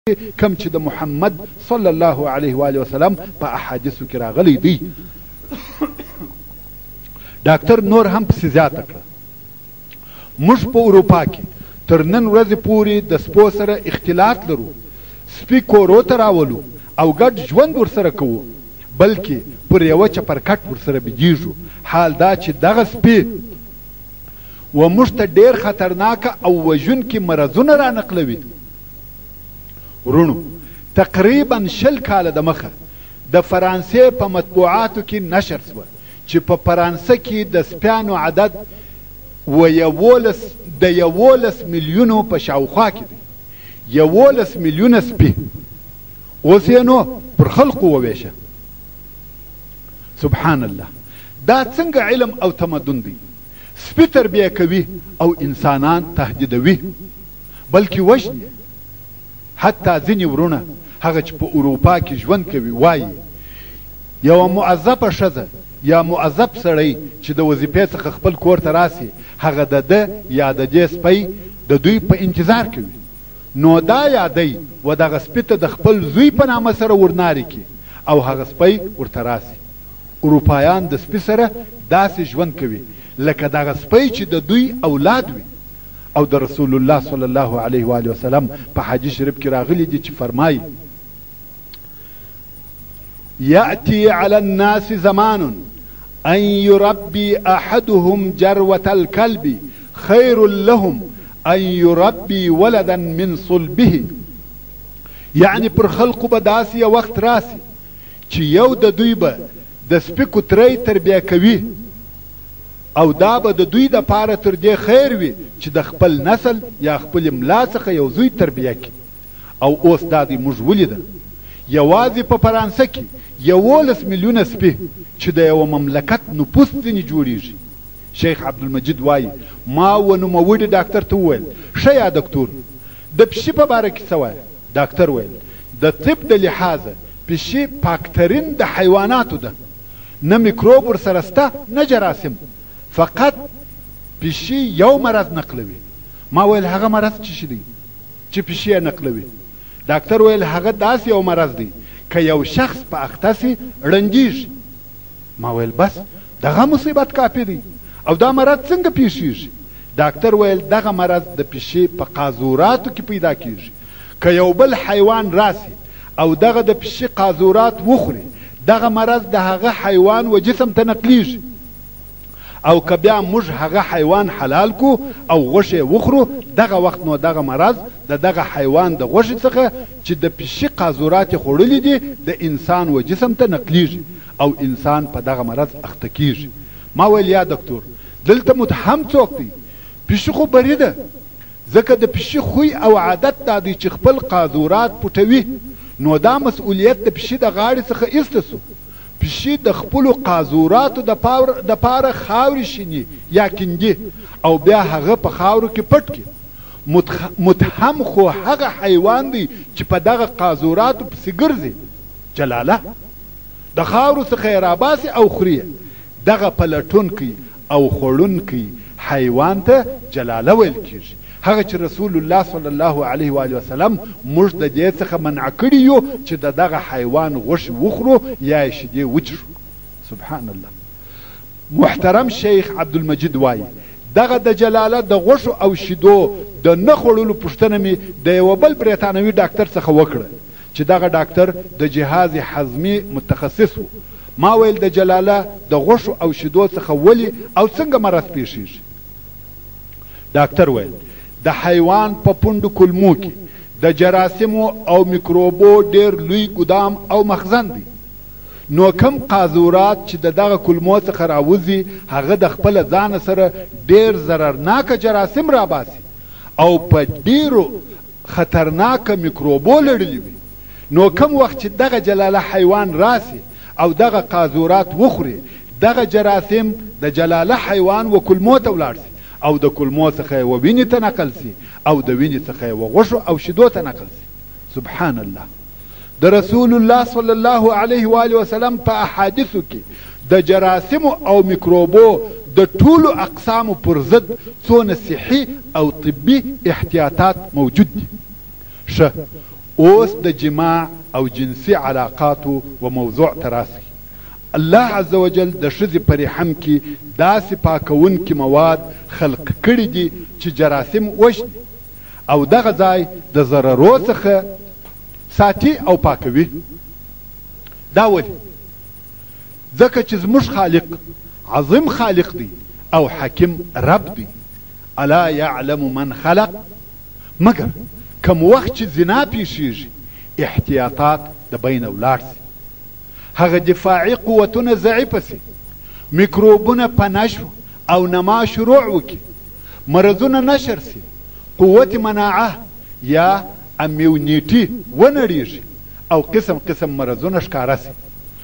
کم چې د محمد صلی الله علیه و آله وسلم په احادیثو کې راغلی دی. ډاکټر نور هم پسې زیاته کړه، موږ په اروپا کې تر نن ورځې پورې د سپو سره اختلاط لرو، سپي کورو ته راولو او ګډ ژوند ورسره کوو، بلکې پر یوه چپرکټ ورسره بېجېږو. حال دا چې دغه سپي و موږ ته ډېر خطرناکه او وژونکي مرضونه رانقلوي. ورونو، تقریبا 20 کاله د مخه د فرانسې په مطبوعاتو کې نشر شوه چې په فرانسه کې د سپیانو عدد د 11 میلیونو په شاوخوا کې دی. 11 میلیونه سپي اوس یې نو پر خلقو وویشه. سبحان الله، دا څنګه علم او تمدن دی؟ سپي تربیه کوي او انسانان تهدیدوي بلکې وژني. حتی ځینې ورونه هغه چې په اروپا کې ژوند کوي وایي یوه معذبه ښځه یا معذب سړی چې د وظیفې څخه خپل کور ته راسي، هغه د ده یا د دې سپی د دوی په انتظار کوي، نو دا یادی و دغه سپي ته د خپل زوی په نامه سره ورناري کړي او هغه سپی ورته راسي. اروپایان د سپي سره داسې ژوند کوي لکه دغه سپی چې د دوی اولاد وي. او د رسول الله صلی الله علیه و آله وسلم په حدیث شریف کې راغلی دی چې فرمایي یأتی علی الناس زمان ان یربی احدهم جروة الکلب خیر لهم ان یربی ولدا من صلبه. یعنی پر خلقو به داسې یو وخت راسي چې یو د دوی به د سپي کوتری تربیه کوي او دا به د دوی د پاره تر دې خیر وي چې د خپل نسل یا خپل ملا څخه یو زوی تربیه کړي. او اوس دا دی موږ ولیده یوازې په فرانسه کې 11 میلیونه سپي چې د یوه مملکت نفوس ځینې جوړیږي. شیخ عبدالمجید وایي ما و نوموړي ډاکټر ته وویل ښه یا دکتور د پشي په باره کې څه وایه؟ ډاکټر ویل د طب د لحاظه پشي پاکترین د حیواناتو ده، نه میکروب ورسره سته نه جراثیم، فقط پیشي یو مرض نقلوي. ما ویل هغه مرض څه دی چې پیشي یې نقلوي؟ ډاکټر ویل هغه داسې یو مرض دی که یو شخص په اخته سي ړنګېږي. ما ویل بس دغه مصیبت کافي دی، او دا مرض څنګه پیښیږي؟ ډاکټر ویل دغه مرض د پیشي په قاذوراتو کې پیدا کیږي. که یو بل حیوان راسي او دغه د پیشي قاذورات وخوري، دغه مرض د هغه حیوان و جسم ته نقلیږي. او که بیا موږ هغه حیوان حلال کو او غوښې وخورو، دغه وخت نو دغه مرض د دغه حیوان د غوښې څخه چې د پیشي قاذورات خوړلي دي د انسان و جسم ته نقلیږي او انسان په دغه مرض اخته کیږي. ما ویل یا دکتور دلته متهم څوک دی؟ پیشي خو بری ده، ځکه د پیشي خوی او عادت دا دی چې خپل قاذورات پټوي، نو دا مسؤلیت د پیشي د غاړې څخه ایسته سو. پیشي د خپلو قاذوراتو د پاره خاورې شیني یا کندي او بیا هغه په خاورو کې پټ کړي. متهم خو هغه حیوان دی چې په دغه قاذوراتو پسې ګرځي. جلاله د خاورو څخه یې راباسي او خوري. دغه پلټونکی او خوړونکی حیوان ته جلاله ویل کیږي. هغه چې رسول الله صلی الله علیه و آله وسلم موږ د دې څخه منع کړي یو چې د دغه حیوان غوښې وخورو یا یې شیدې وچښو. سبحان الله. محترم شیخ عبدالمجید وایي دغه د جلاله د غوښو او شیدو د نه خوړلو پوښتنه مې د یوه بل بریتانوي ډاکټر څخه وکړه چې دغه ډاکټر د جهاز هضمي متخصص و. ما ویل د جلاله د غوښو او شیدو څخه ولې او څنګه مرض پیښیږي؟ ډاکټر ویل د حیوان په پوندو کلمو کې د جراثیمو او میکروبو ډیر لوی ګدام او مخزن دی، نو کم قاذورات چې د دغه کلمو څخه راوځي هغه د خپل ځان سره ډیر ضررناکه جراثیم راباسي او په ډیرو خطرناکه میکروبو لړلي وي. نو کم وخت چې دغه جلاله حیوان راسي او دغه قاذورات وخوري، دغه جراثیم د جلاله حیوان و کلمو ته ولاړ سي او د کلمو څخه یې و وینې ته نقل سي او د وینې څخه یې و غوښو او شیدو ته نقل سي. سبحان الله. د رسول الله صلی الله علیه و آله وسلم په احادیثو کې د جراثیمو او میکروبو د ټولو اقسامو پر ضد څونه صحي او طبي احتیاطات موجود دي. ښه اوس د جماع او جنسي علاقاتو و موضوع تراسي. الله عز وجل د ښځې په رحم کې داسې پاکونکي مواد خلق کړي دي چې جراثیم وژني او دغه ځای د ضررو څخه ساتي او پاکوي. دا ولې؟ ځکه چې زموږ خالق عظیم خالق دی او حکیم رب دی. الا یعلم من خلق، مگر کم وخت چې زنا پیښیږي احتیاطات د بین ولاړ سي، هغه دفاعي قوتونه ضعیفه سي، میکروبونه په نشو او نما شروع وکړي، مرضونه نشر سي، قوت مناعه یا امیونیټي ونړیږي او قسم قسم مرضونه ښکاره سي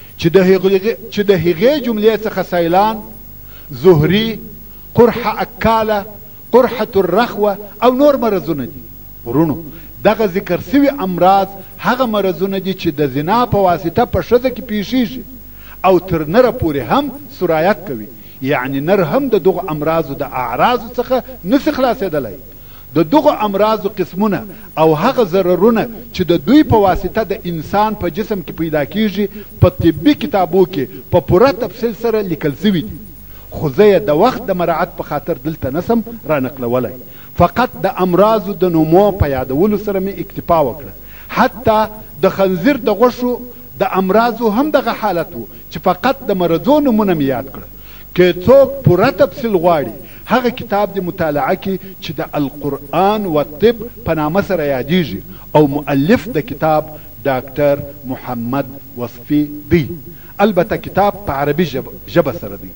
چې د هغې جملې څخه سیلان، زهري، قرحه اکاله، قرحة الرخوه او نور مرضونه دي. ورونو دغه ذکر سوي امراض هغه مرضونه دي چې د زنا په واسطه په ښځه کې پیښیږي او تر نره پورې هم سرایت کوي. یعنی نر هم د دغو امراضو د اعراضو څخه نسي خلاصېدلی. د دغو امراضو قسمونه او هغه ضررونه چې د دوی په واسطه د انسان په جسم کې پیدا کیږي په طبي کتابو کې په پوره تفصیل سره لیکل سوي دي، خو زه یې د وخت د مراعات په خاطر دلته نسم رانقلولی. فقط د امراضو د نومو په یادولو سره مې اکتفا وکړه. حتی د خنزیر د غوښو د امراضو هم دغه حالت و چې فقط د مرضو نومونه مې یاد کړه. که څوک پوره تفصیل غواړي هغه کتاب د مطالعه کې چې د القرآن و طب په نامه سره یادیږي او مؤلف د کتاب ډاکټر محمد وصفي دی. البته کتاب په عربي ژبه سره دی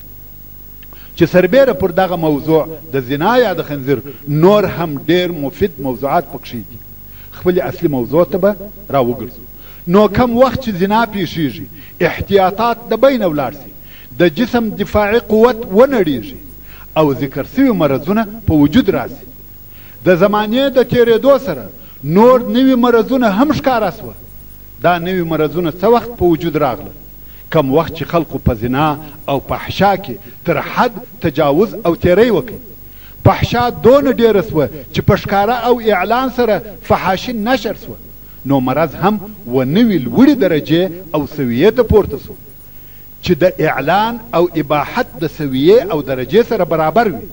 چې سربیره پر دغه موضوع د زنا یا د خنزیر نور هم ډیر مفید موضوعات پکښې دي. خپل اصلي موضوع ته به راوګرځو. نو کم وخت چې زنا پیښیږي احتیاطات د بین ولاړ سي، د جسم دفاعي قوت ونړیږي او ذکر سوي مرضونه په وجود راسي. د زمانې د تیرېدو سره نور نوي مرضونه هم ښکاره سوه. دا نوي مرضونه څه وخت په وجود راغله؟ کم وخت چې خلقو په زنا او فحشا کې تر حد تجاوز او تیری وکړي. فحشا دونه ډیره سوه چې په ښکاره او اعلان سره فحاشي نشر سوه، نو مرض هم و نوي لوړې درجې او سویې ته پورته سو چې د اعلان او اباحت د سویې او درجې سره برابر وي.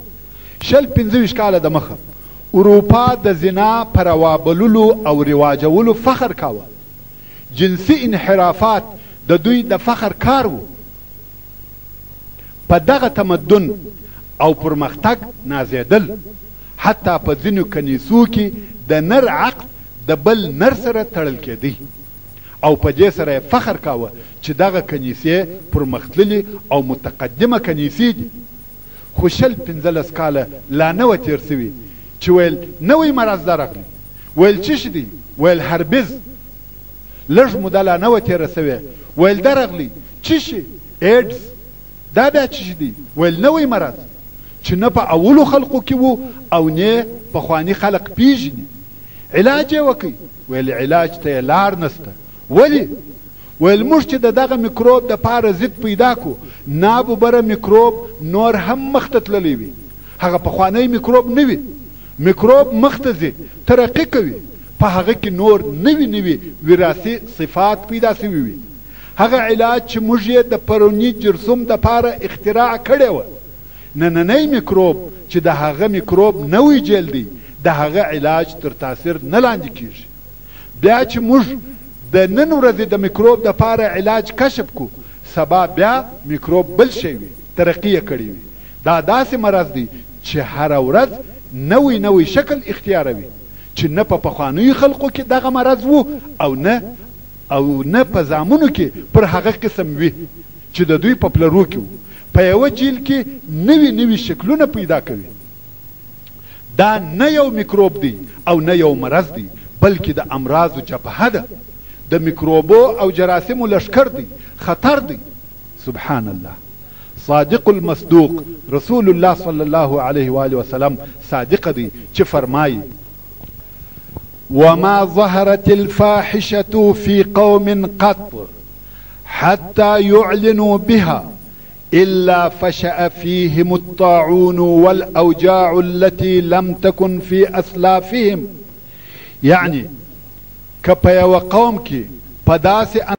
25 کاله د مخه اروپا د زنا په روابللو او رواجولو فخر کاوه. جنسي انحرافات د دوی د فخر کار وو. په دغه تمدن او پرمختګ نازېدل حتی په ځینو کنیسو کې د نر عقد د بل نر سره تړل کېدی او په دې سره فخر کاوه چې دغه کنیسې پرمختللي او متقدمه کنیسې دي. خو 15 کاله لا نه وه تېر سوي چې ویل نوی مرض درغلی، ویل څه شي دی؟ ویل هربز. لږ موده لا نه وه تېره سوې، ویل درغلی څه شي؟ ایډز. دا بیا څه شي دی؟ ویل نوی مرض چې نه په اولو خلقو کې وو او نه پخواني خلق پیژني. علاج یې وکړئ. ویل علاج ته یې لار نسته. ولې؟ ویل موږ چې د دغه میکروب د پاره ضد پیدا کو ناببره میکروب نور هم مخ ته تللی وي. هغه پخوانی میکروب نه وي. میکروب مخ ته ځي، ترقي کوي، په هغه کې نور نوي نوي وراثي صفات پیدا سوي وي. هغه علاج چې موږ یې د پروني جرثوم د پاره اختراع کړی وه، نننی میکروب چې د هغه میکروب نوی جیل دی د هغه علاج تر تاثیر نه لاندې کیږي. بیا چې موږ د نن ورځې د میکروب د پاره علاج کشف کو، سبا بیا میکروب بل شی وي، ترقي یې کړی وي. دا داسې مرض دی چې هره ورځ نوی نوی شکل اختیاروي چې نه په پخوانیو خلقو کې دغه مرض وو او نه په زامنو کې پر هغه قسم وي چې د دوی په پلرو کې وو. په یوه جیل کې نوي نوي شکلونه پیدا کوي. دا نه یو میکروب دی او نه یو مرض دی، بلکې د امراضو جبهه ده، د میکروبو او جراثیمو لشکر دی، خطر دی. سبحان الله. صادق المصدوق رسول الله صلی الله علیه و آله وسلم صادق دی چې فرمایي: وما ظهرت الفاحشة في قوم قط حتى يعلنوا بها إلا فشأ فيهم الطاعون والأوجاع التي لم تكن في أسلافهم. يعني که په یو قوم کې په داسې